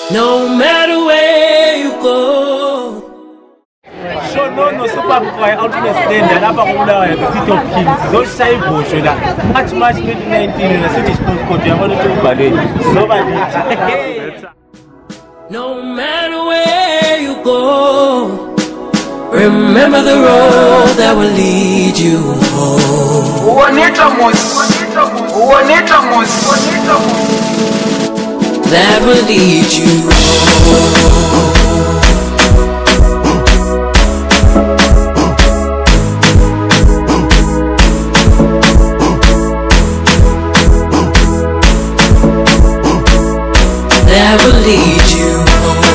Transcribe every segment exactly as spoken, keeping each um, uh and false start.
No matter where you go. So no no super boy out in the stand and about Bulawayo, the city of kings. Don't say bush that March March twenty nineteen in the Swedish postcode. You want to talk about it? Nobody. No matter where you go, remember the road that will lead you home. That will lead you home. That will lead you home.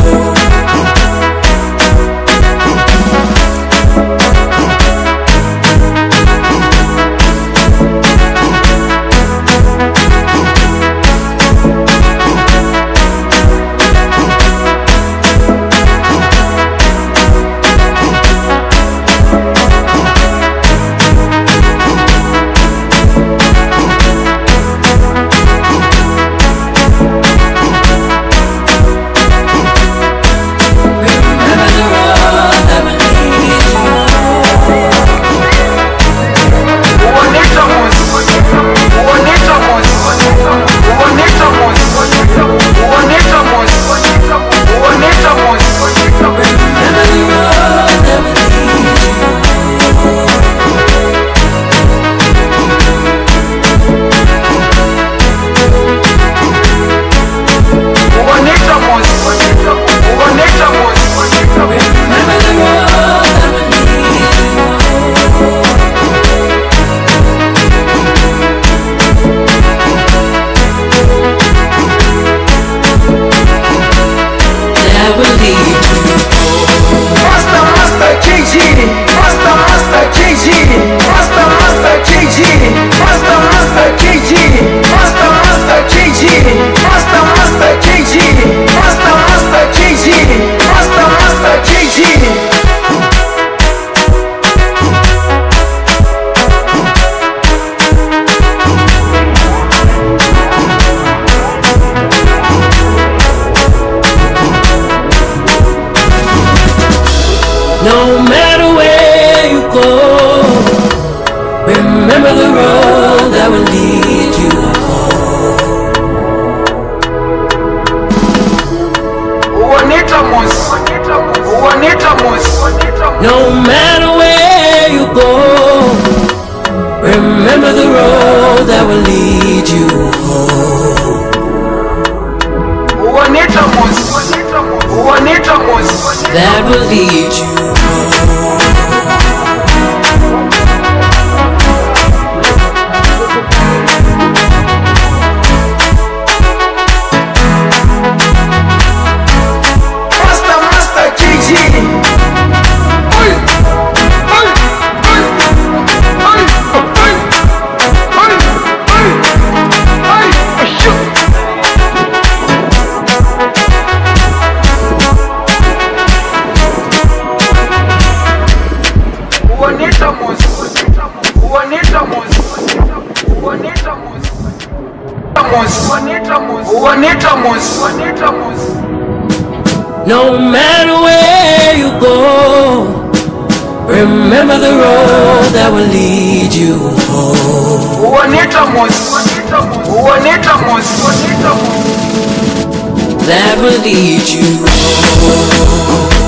No matter where you go, remember the road that will lead you home. No matter where you go, remember the road that will lead you home. That will lead you home. No matter where you go, remember the road that will lead you home. That will lead you home.